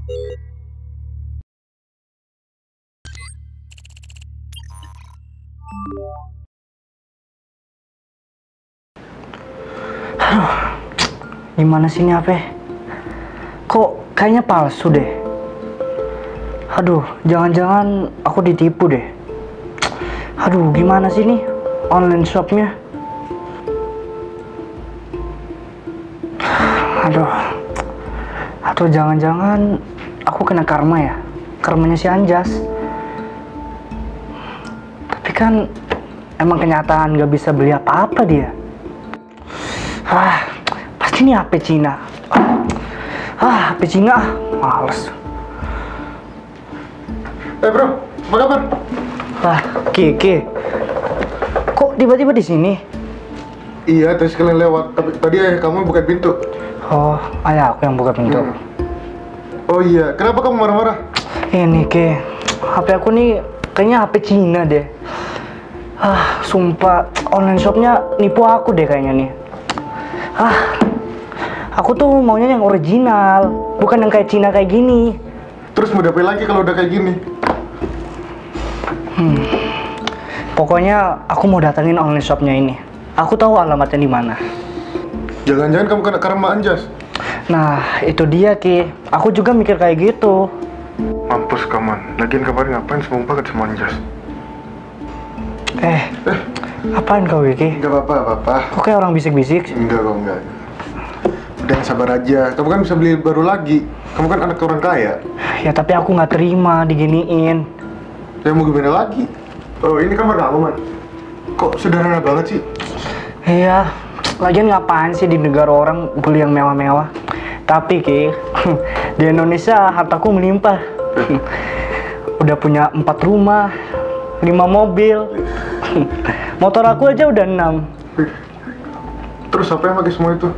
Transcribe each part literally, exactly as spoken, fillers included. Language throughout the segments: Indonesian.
Aduh, gimana sih ini H P? Kok kayaknya palsu deh. Aduh, jangan-jangan aku ditipu deh. Aduh, gimana sih ini online shopnya? Aduh, atau jangan-jangan aku kena karma ya? Karmanya si Anjas. Tapi kan emang kenyataan gak bisa beli apa-apa dia. Ah, pasti ini H P Cina. Ah, H P Cina, ah, males. Eh bro, apa kabar? Ah, Kiki, kok tiba-tiba di sini? Iya, tadi sekalian lewat. Tapi tadi ayah kamu buka pintu. Oh, ayah aku yang buka pintu. Hmm. Oh iya, kenapa kamu marah-marah? Ini Ki, H P aku nih kayaknya H P Cina deh. Ah, sumpah online shopnya nipu aku deh kayaknya nih. Ah, aku tuh maunya yang original, bukan yang kayak Cina kayak gini. Terus mau diapain lagi kalau udah kayak gini? Hmm. Pokoknya aku mau datengin online shopnya ini. Aku tahu alamatnya di mana. Jangan-jangan kamu kena karma Anjas? Nah, itu dia Ki. Aku juga mikir kayak gitu. Mampus kaman. Lagian kemarin ngapain sembung banget sama Anjas? Eh, Eh, apaan kau Ki? enggak apa-apa, apa-apa. Kok kayak orang bisik-bisik? Enggak kok, enggak. Udah sabar aja. Kamu kan bisa beli baru lagi. Kamu kan anak orang kaya. Ya tapi aku nggak terima diginiin. Ya mau gimana lagi? Oh, ini kamar kamu, Man. Kok sederhana banget sih? Iya, lagian ngapain sih di negara orang beli yang mewah-mewah? Tapi Ki, di Indonesia hartaku melimpah. Udah punya empat rumah, lima mobil, motor aku aja udah enam. Terus apa yang pakai semua itu?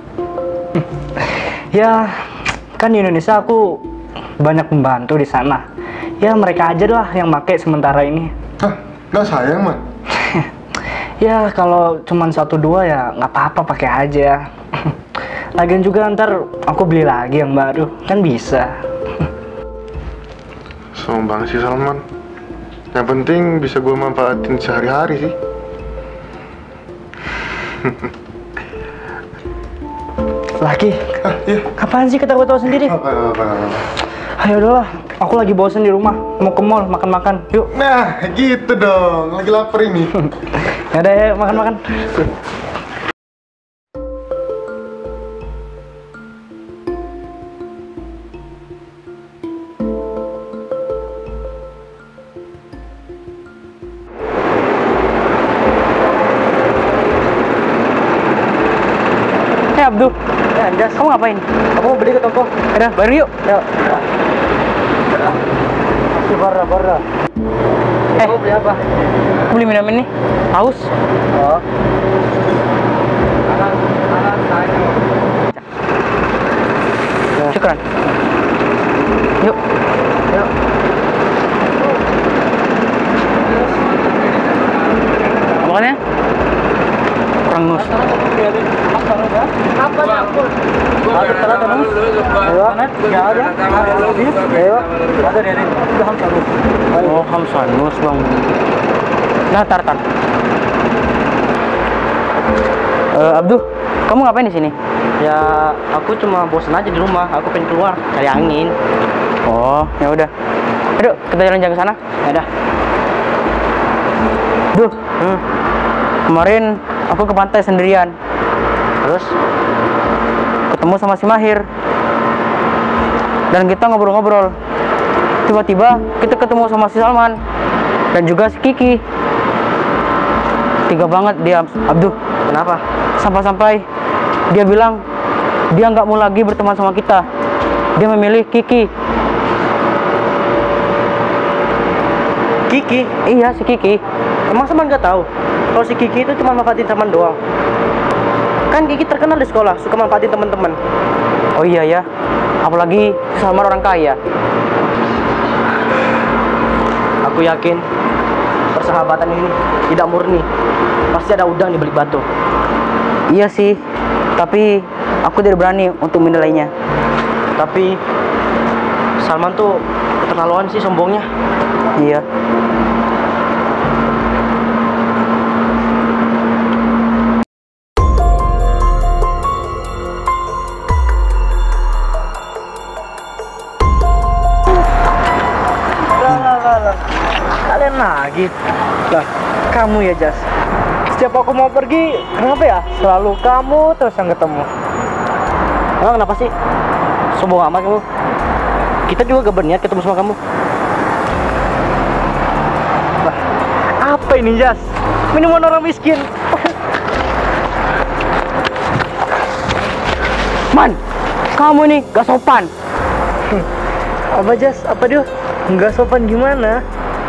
Ya, kan di Indonesia aku banyak membantu di sana. Ya mereka aja lah yang pakai sementara ini. Hah? Nggak sayang, Man? Ya kalau cuman satu dua ya nggak apa-apa pakai aja. Lagian juga ntar aku beli lagi yang baru, kan bisa. Sombong banget sih Salman. Yang penting bisa gue manfaatin sehari-hari sih. Laki, Ah, iya. apaan sih ketawa-tawa sendiri? Apa, apa, apa. Ayo udahlah, aku lagi bosen di rumah, mau ke mall makan-makan, yuk. Nah, gitu dong. Lagi lapar ini. Yaudah ya, makan-makan. Hei Abdul, Ya, Anjas, kamu ngapain? aku mau beli ke toko. Udah, baru yuk. Yuk. Masih barra barra. Eh, Mau beli apa? aku beli minum ini, haus. Oh. Anak, anak saya. Syukran. Yuk. Yuk. Makannya? Kurang nus. Apa nih aku? Ada salat terus? Ayo. Ya ada. Ayo. Ada dari itu ham terus. Oh, hamsan nus bang. Nah, tar tar. Eh, Abdul, kamu ngapain di sini? Ya, aku cuma bosan aja di rumah. Aku pengen keluar cari angin. Oh, ya udah. Aduh, kita jalan-jalan ke sana. Ya dah. Duh, Hmm. kemarin aku ke pantai sendirian. Terus? Ketemu sama si Mahir. Dan kita ngobrol-ngobrol. Tiba-tiba kita ketemu sama si Salman. Dan juga si Kiki. Tiga banget dia, Abduh. Kenapa? Sampai-sampai dia bilang dia nggak mau lagi berteman sama kita. Dia memilih Kiki. Kiki? Iya, si Kiki. Emang Saman nggak tahu kalau si Kiki itu cuma manfaatin Saman doang. Kan Kiki terkenal di sekolah suka manfaatin teman-teman. Oh iya ya. Apalagi si Salman orang kaya. Aku yakin persahabatan ini tidak murni. Pasti ada udang di balik batu. Iya sih. Tapi aku tidak berani untuk menilainya. Tapi Salman tuh keterlaluan sih sombongnya. Iya. Kalian lagi lah, kamu ya Jas. Setiap aku mau pergi, kenapa ya selalu kamu terus yang ketemu? Emang kenapa sih? Sombong amat kamu. Kita juga gak berniat ketemu sama kamu. Lah, apa ini Jas? Minuman orang miskin. Man, kamu nih gak sopan. Apa Jas? Apa dia? Nggak sopan gimana?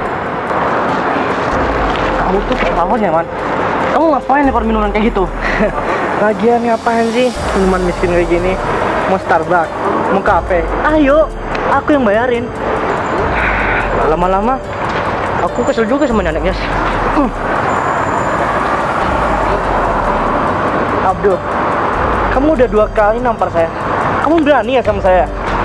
Kamu tuh keterlaluan ya, Man. Kamu ngapain nih minuman kayak gitu? Lagian ngapain sih minuman miskin kayak gini? Mau Starbucks, mau kafe? Ayo, aku yang bayarin. Lama-lama aku kesel juga sama nenek Jas. Uh. Abdul, kamu udah dua kali nampar saya. Kamu berani ya sama saya?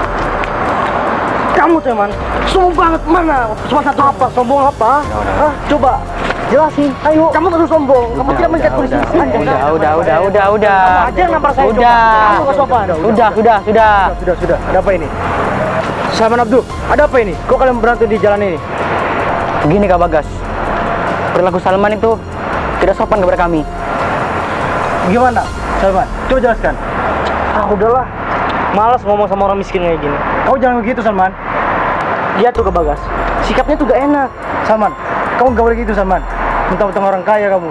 Kamu tuh Man, sombong banget. Mana? Cuma satu apa? Sombong apa? Hah? Coba jelasin. Ayo. Kamu terus sombong. Kamu tidak menjadi polisi. Udah, udah, udah, udah, udah. Kamu aja yang nampar saya. Udah. Kamu nggak sopan. Sudah, sudah, sudah. Sudah, sudah. Ada apa ini? Salman Abdul, ada apa ini? Kok kalian berantem di jalan ini? Begini Kak Bagas, perilaku Salman itu tidak sopan kepada kami. Gimana, Salman? Coba jelaskan. Ah, udahlah. Malas ngomong sama orang miskin kayak gini. Kau jangan begitu, Salman. Dia tuh Kak Bagas, sikapnya tuh gak enak. Salman, kamu gak boleh gitu, Salman. Mentang-mentang orang kaya kamu.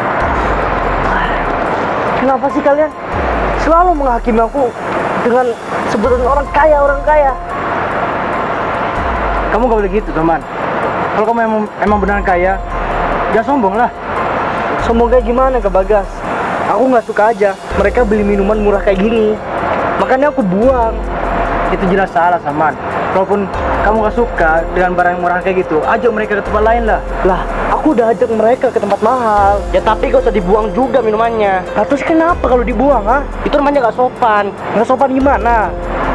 Kenapa sih kalian selalu menghakimi aku dengan sebutan orang kaya, orang kaya? Kamu gak boleh gitu, Salman. Kalau kamu emang, emang beneran kaya, ya sombong lah. Sombong kayak gimana, Kak Bagas? Aku nggak suka aja mereka beli minuman murah kayak gini, makanya aku buang. Itu jelas salah, Salman. Walaupun kamu gak suka dengan barang murah kayak gitu, ajak mereka ke tempat lain lah. Lah, aku udah ajak mereka ke tempat mahal. Ya tapi gak usah dibuang juga minumannya. Nah, terus kenapa kalau dibuang, ha? Itu namanya gak sopan. Gak sopan gimana?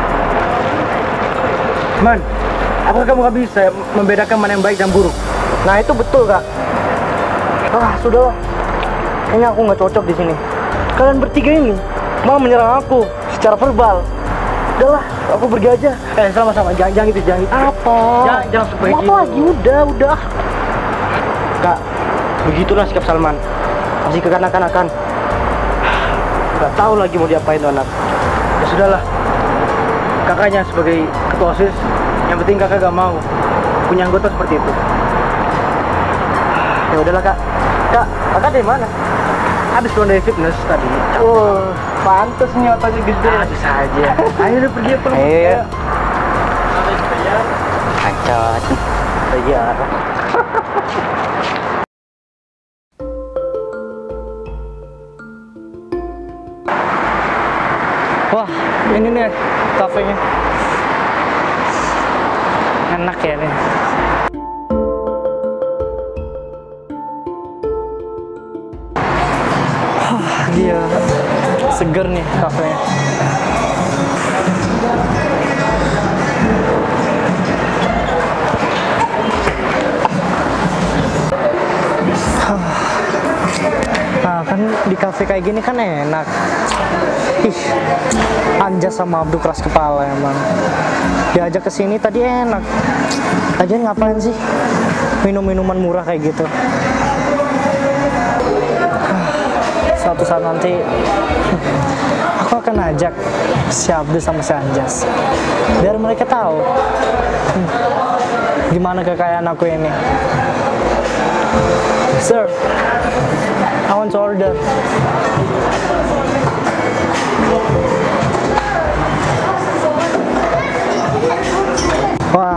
Man, apakah kamu gak bisa membedakan mana yang baik dan buruk? Nah, itu betul, Kak. Ah, sudahlah. Kayaknya aku nggak cocok di sini. Kalian bertiga ini mau menyerang aku secara verbal. Udahlah, aku pergi aja. Eh, sama-sama. Jangan, jangan itu, jangan itu. Apa? Jangan, jangan seperti Apa itu. lagi? Udah, udah. Kak, begitulah sikap Salman. Masih kekanak-kanakan. Gak tahu lagi mau diapain tuh anak. Ya sudahlah. Kakaknya sebagai ketua OSIS, yang penting kakak gak mau punya anggota seperti itu. Ya udahlah, Kak. Kak, kakak dari mana? Habis pulang dari fitness tadi. Oh, pantas nih ototnya gede. Habis aja. Ayo udah pergi pulang. Ayo. Kacot. Iya. Wah, ini nih kafenya. Enak ya nih. Dia seger nih kafenya. Nah kan di kafe kayak gini kan enak. Ih, Anjas sama Abdul keras kepala emang. Diajak ke sini tadi enak. Lagian ngapain sih minum minuman murah kayak gitu? Suatu saat nanti aku akan ajak si Abdul sama si Anjas biar mereka tahu hmm, gimana kekayaan aku ini. Sir, I want to order. Wah,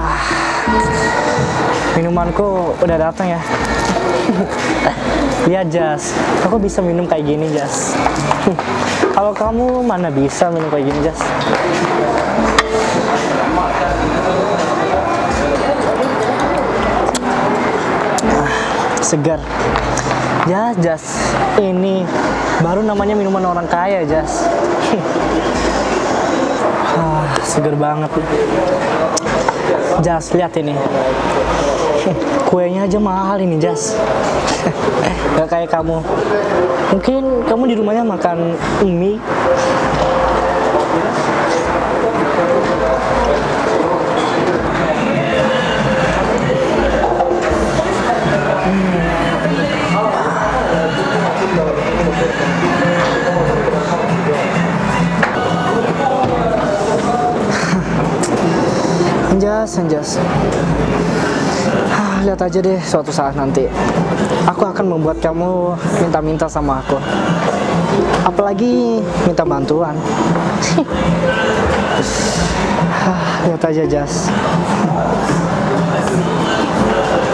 minumanku udah datang ya. Lihat Jas, aku bisa minum kayak gini Jas. Kalau kamu mana bisa minum kayak gini Jas? Ah, segar. Ya Jas, ini baru namanya minuman orang kaya Jas. Ah, seger banget. Jas, lihat ini. Kuenya aja mahal ini, Jas. Gak kayak kamu. Mungkin kamu di rumahnya makan mie. Anjas, Anjas. Ah, lihat aja deh suatu saat nanti. Aku akan membuat kamu minta-minta sama aku. Apalagi minta bantuan. Ah, lihat aja, Jas.